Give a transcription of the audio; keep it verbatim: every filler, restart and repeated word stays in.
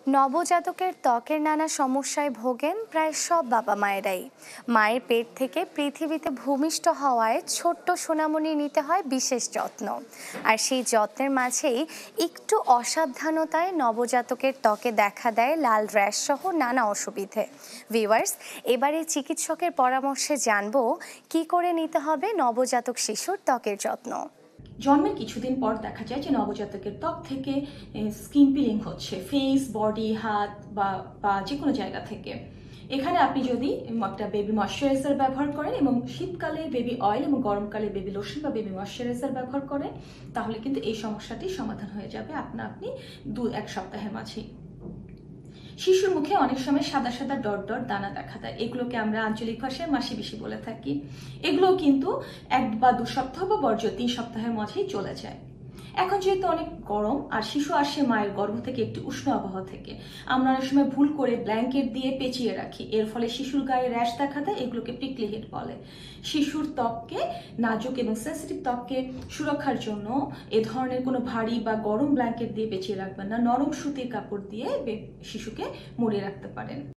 নবজাতকের ত্বকের নানা সমস্যায় ভোগেন প্রায় সব বাবা মায়েরাই। মায়ের পেট থেকে পৃথিবীতে ভূমিষ্ঠ হওয়ায় ছোট্ট সোনামণি নিতে হয় বিশেষ যত্ন, আর সেই যত্নের মাঝেই একটু অসাবধানতায় নবজাতকের ত্বকে দেখা দেয় লাল র্যাশ সহ নানা অসুবিধে। ভিউয়ার্স, এবারে চিকিৎসকের পরামর্শে জানবো কি করে নিতে হবে নবজাতক শিশুর ত্বকের যত্ন। জন্মের কিছুদিন পর দেখা যায় যে নবজাতকের ত্বক থেকে স্কিন পিলিং হচ্ছে, ফেস, বডি, হাত বা বা যে কোনো জায়গা থেকে। এখানে আপনি যদি একটা বেবি ময়শ্চারাইজার ব্যবহার করেন এবং শীতকালে বেবি অয়েল এবং গরমকালে বেবি লোশন বা বেবি ময়শ্চারাইজার ব্যবহার করেন, তাহলে কিন্তু এই সমস্যাটি সমাধান হয়ে যাবে আপনা আপনি দু এক সপ্তাহের মাঝেই। শিশুর মুখে অনেক সময় সাদা সাদা ডট ডট দানা দেখা দেয়, এগুলোকে আমরা আঞ্চলিক ভাষায় মাসি বিশি বলে থাকি। এগুলো কিন্তু এক বা দু সপ্তাহ বা বর্জ্য তিন সপ্তাহের মাঝেই চলে যায়। এখন যেহেতু অনেক গরম আর শিশু আসে মায়ের গর্ভ থেকে একটি উষ্ণ আবহাওয়া থেকে, আমরা অনেক সময় ভুল করে ব্ল্যাঙ্কেট দিয়ে পেঁচিয়ে রাখি, এর ফলে শিশুর গায়ে র্যাশ দেখা দেয়, এগুলোকে প্রিকলি হেড বলে। শিশুর ত্বককে, নাজুক এবং সেন্সিটিভ ত্বককে সুরক্ষার জন্য এ ধরনের কোনো ভারী বা গরম ব্ল্যাঙ্কেট দিয়ে পেঁচিয়ে রাখবেন না, নরম সুতির কাপড় দিয়ে শিশুকে মুড়িয়ে রাখতে পারেন।